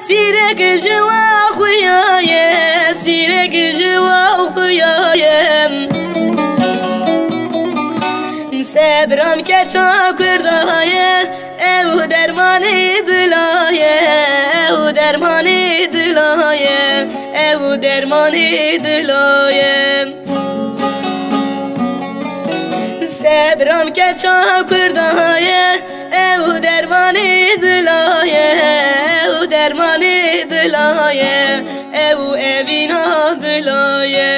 سیرک جوا خویایه سیرک جوا خویایه صبرم که تا کردایه او درمانی دلایه او درمانی دلایه او درمانی دلایه صبرم که تا کردایه او درمانی دلایه او درمانی دلایه او اوینا دلایه